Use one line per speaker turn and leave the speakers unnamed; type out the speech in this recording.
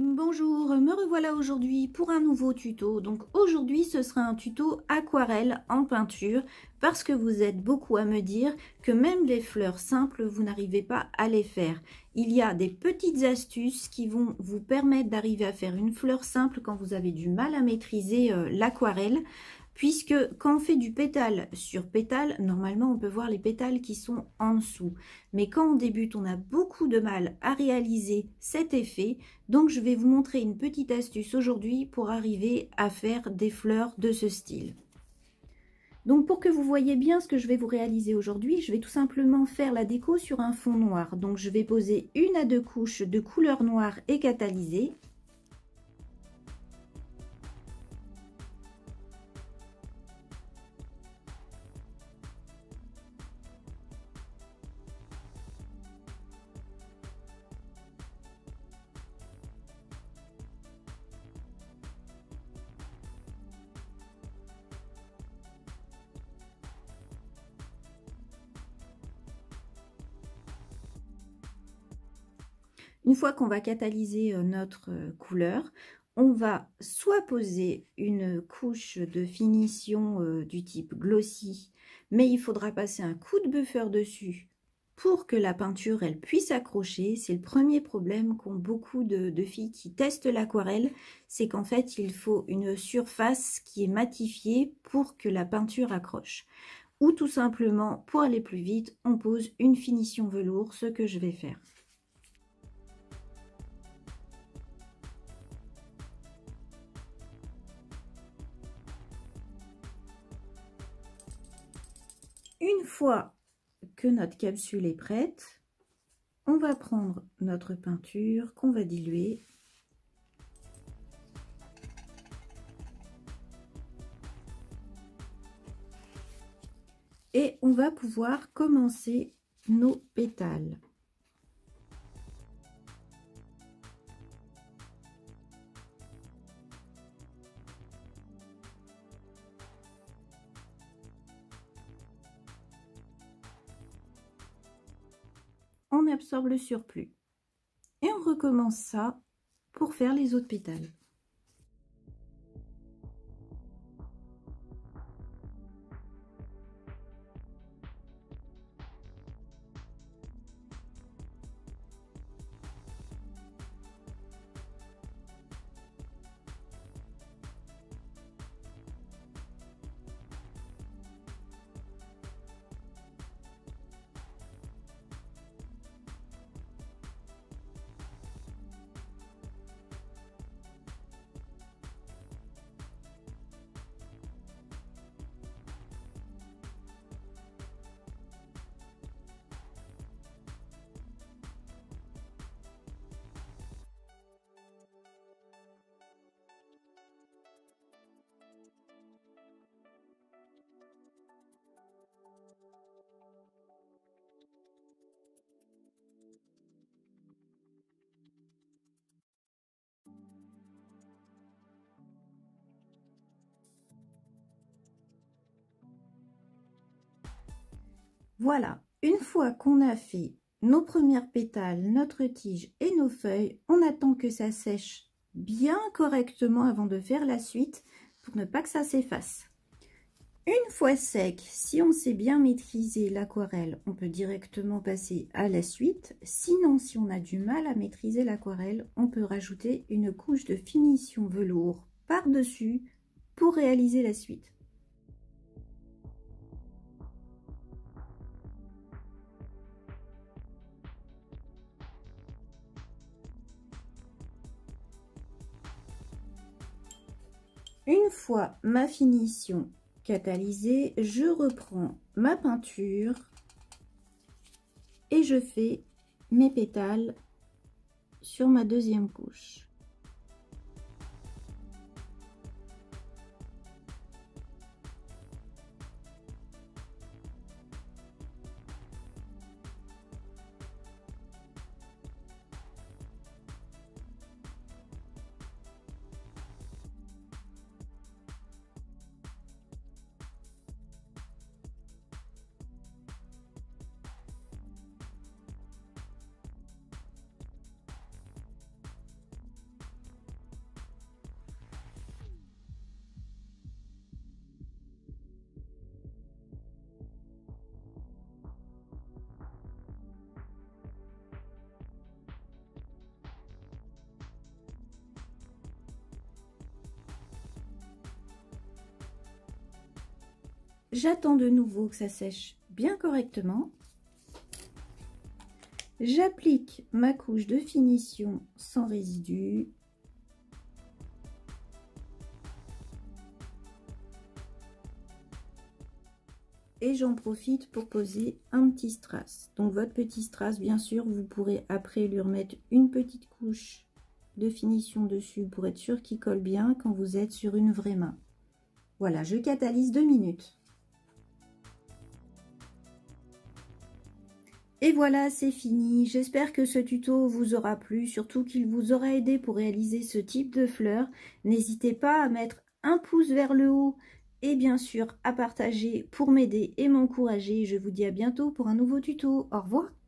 Bonjour, me revoilà aujourd'hui pour un nouveau tuto. Donc aujourd'hui ce sera un tuto aquarelle en peinture parce que vous êtes beaucoup à me dire que même les fleurs simples vous n'arrivez pas à les faire. Il y a des petites astuces qui vont vous permettre d'arriver à faire une fleur simple quand vous avez du mal à maîtriser l'aquarelle. Puisque quand on fait du pétale sur pétale, normalement on peut voir les pétales qui sont en dessous. Mais quand on débute, on a beaucoup de mal à réaliser cet effet. Donc je vais vous montrer une petite astuce aujourd'hui pour arriver à faire des fleurs de ce style. Donc pour que vous voyez bien ce que je vais vous réaliser aujourd'hui, je vais tout simplement faire la déco sur un fond noir. Donc je vais poser 1 à 2 couches de couleur noire et catalysée. Une fois qu'on va catalyser notre couleur, on va soit poser une couche de finition du type glossy, mais il faudra passer un coup de buffer dessus pour que la peinture elle puisse accrocher. C'est le premier problème qu'ont beaucoup de filles qui testent l'aquarelle, c'est qu'en fait il faut une surface qui est matifiée pour que la peinture accroche. Ou tout simplement, pour aller plus vite, on pose une finition velours, ce que je vais faire. Une fois que notre capsule est prête, on va prendre notre peinture qu'on va diluer. Et on va pouvoir commencer nos pétales. On absorbe le surplus et on recommence ça pour faire les autres pétales. Voilà, une fois qu'on a fait nos premières pétales, notre tige et nos feuilles, on attend que ça sèche bien correctement avant de faire la suite pour ne pas que ça s'efface. Une fois sec, si on sait bien maîtriser l'aquarelle, on peut directement passer à la suite. Sinon, si on a du mal à maîtriser l'aquarelle, on peut rajouter une couche de finition velours par-dessus pour réaliser la suite. Une fois ma finition catalysée, je reprends ma peinture et je fais mes pétales sur ma deuxième couche. J'attends de nouveau que ça sèche bien correctement. J'applique ma couche de finition sans résidus. Et j'en profite pour poser un petit strass. Donc votre petit strass, bien sûr, vous pourrez après lui remettre une petite couche de finition dessus pour être sûr qu'il colle bien quand vous êtes sur une vraie main. Voilà, je catalyse 2 minutes. Et voilà, c'est fini. J'espère que ce tuto vous aura plu, surtout qu'il vous aura aidé pour réaliser ce type de fleurs. N'hésitez pas à mettre un pouce vers le haut et bien sûr à partager pour m'aider et m'encourager. Je vous dis à bientôt pour un nouveau tuto. Au revoir.